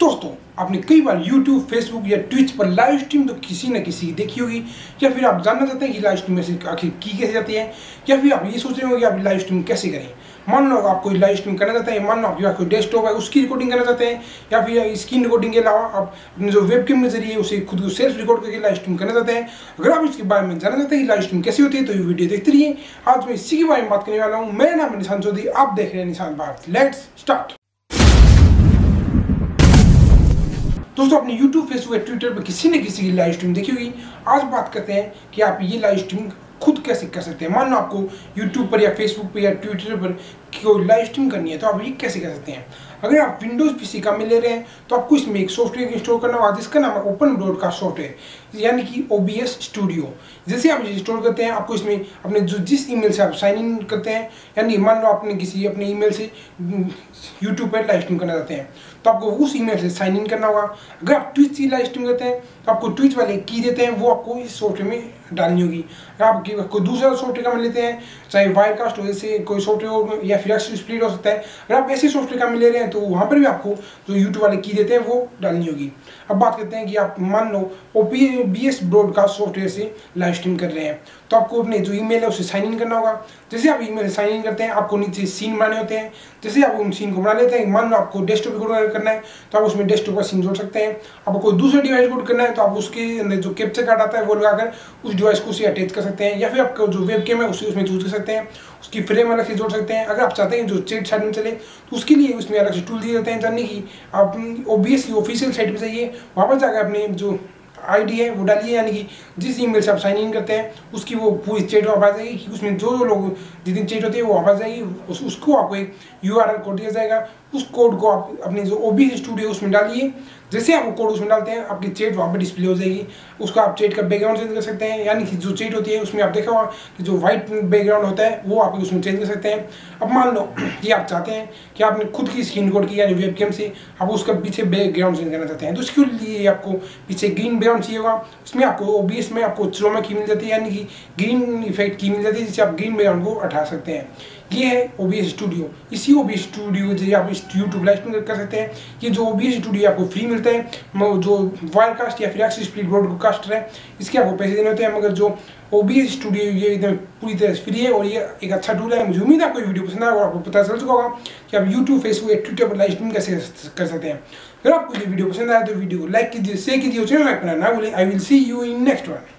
दोस्तों, आपने कई बार YouTube, Facebook या Twitch पर लाइव स्ट्रीम तो किसी न किसी की देखी होगी, या फिर आप जानना चाहते हैं कि लाइव स्ट्रीम में आखिर की कैसे जाती है, या फिर आप ये सोच रहे हो कि आप लाइव स्ट्रीम कैसे करें। मान लो आप कोई लाइव स्ट्रीम करना चाहते हैं, मान लो आपके पास कोई डेस्कटॉप है, उसकी रिकॉर्डिंग करना चाहते हैं, या फिर स्क्रीन रिकॉर्डिंग के अलावा आप अपने जो वेबकैम के जरिए उसे खुद को सेल्फ रिकॉर्ड करके लाइव स्ट्रीम करना चाहते हैं। अगर आप इसके बारे में जानना चाहते हैं कि लाइव स्ट्रीम कैसे होती है तो ये वीडियो देखते रहिए। आज मैं इसी के बारे में बात करने वाला हूँ। मेरा नाम है निशान चौधरी, आप देख रहे हैं निशान भारत। Let's start. दोस्तों, अपने YouTube, Facebook या Twitter पर किसी न किसी की लाइव स्ट्रीम देखी होगी। आज बात करते हैं कि आप ये लाइव स्ट्रीम खुद कैसे कर सकते हैं। मान लो आपको YouTube पर या Facebook पर या Twitter पर कोई लाइव स्ट्रीम करनी है तो आप ये कैसे कर सकते हैं। अगर आप विंडोज़ पीसी का में ले रहे हैं तो आपको इसमें एक सॉफ्टवेयर इंस्टॉल करना होगा जिसका नाम है ओपन ब्रॉडकास्ट सॉफ्टवेयर, यानी कि OBS स्टूडियो। जैसे आप इंस्टॉल करते हैं, आपको इसमें अपने जिस ईमेल से आप साइन इन करते हैं, यानी मान लो आपने किसी अपने ईमेल से YouTube पर लाइव स्ट्रीम करना चाहते हैं तो आपको उस ईमेल से साइन इन करना होगा। अगर आप ट्विच की लाइव स्ट्रीम करते हैं तो आपको ट्विच वाले की देते हैं, वो आपको इस सॉफ्टवेयर में डालनी होगी। अगर आप कोई दूसरा सॉफ्टवेयर का में लेते हैं, चाहे वायरकास्ट हो, जैसे कोई सॉफ्टवेयर या फिर स्प्लिट हो सकता है, अगर आप ऐसे सॉफ्टवेयर का में ले रहे हैं तो वहाँ पर भी आपको जो यूट्यूब वाले की देते हैं वो डालनी होगी। अब बात करते हैं कि आप मान लो OBS ब्रॉडकास्ट सॉफ्टवेयर से लाइव स्ट्रीम कर रहे हैं तो आपको अपने जो ईमेल है उसे साइन इन करना होगा। जैसे आप ईमेल से साइन इन करते हैं, आपको नीचे सीन बनाने होते हैं। जैसे आप उन सीन को बना लेते हैं, मान लो आपको डेस्कटॉप रिकॉर्ड करना है तो आप उसमें डेस्कटॉप का सीन जोड़ सकते हैं। आपको कोई दूसरा डिवाइस रिकॉर्ड करना है तो आप उसके अंदर जो कैप्चर कार्ड आता है वो लगाकर उस डिवाइस को उसे अटैच कर सकते हैं, या फिर आपका जो वेबकैम है उसे उसमें चूज कर सकते हैं, उसकी फ्रेम अलग से जोड़ सकते हैं। अगर आप चाहते हैं जो चैट साइड में चले तो उसके लिए उसमें अलग से टूल दिए जाते हैं, जानने की आप OBS की ऑफिशियल साइट पर जाइए, वहाँ पर जाकर अपने जो आईडी है वो डालिए, यानी कि जिस ईमेल से आप साइन इन करते हैं उसकी वो पूरी चैट वहाँ आ जाएगी, कि उसमें जो लोग जितनी चैट होती है वो वहाँ आ जाएगी। उसको आपको एक URL कोड दिया जाएगा, उस कोड को आप अपने जो OBS स्टूडियो उसमें डालिए। जैसे आप वो कोड उसमें डालते हैं, आपकी चैट वहाँ पर डिस्प्ले हो जाएगी। उसका आप चैट का बैकग्राउंड चेंज कर सकते हैं, यानी कि जो चैट होती है उसमें आप देखा होगा कि जो व्हाइट बैकग्राउंड होता है वो आप उसमें चेंज कर सकते हैं। अब मान लो कि आप चाहते हैं कि आपने खुद की स्क्रीन रिकॉर्ड की, यानी वेबकैम से आप उसका पीछे बैकग्राउंड चेंज करना चाहते हैं, तो इसके लिए आपको पीछे ग्रीन बैकग्राउंड चाहिए होगा। उसमें आपको OBS में आपको क्रोमा की मिल जाती है, यानी कि ग्रीन इफेक्ट की मिल जाती है, जिससे आप ग्रीन बैकग्राउंड को हटा सकते हैं। ये है OBS स्टूडियो। इसी OBS स्टूडियो के जरिए आप इस YouTube लाइव स्ट्रीम कर सकते हैं। ये जो OBS स्टूडियो आपको फ्री मिलता है, जो वायरकास्ट या फिर स्प्लिट ब्रॉडकास्टर है इसके आपको पैसे देने होते हैं, मगर जो OBS स्टूडियो ये एकदम पूरी तरह से फ्री है और ये एक अच्छा टूल है। मुझे उम्मीद है आपको वीडियो पसंद आएगा और आपको पता चल चुका होगा कि आप YouTube, Facebook या Twitter पर लाइव स्ट्रीम कैसे कर सकते हैं। अगर आपको ये वीडियो पसंद आया तो वीडियो को लाइक कीजिए, शेयर कीजिए और चैनल लाइक करना ना भूलें। I will see you in next one.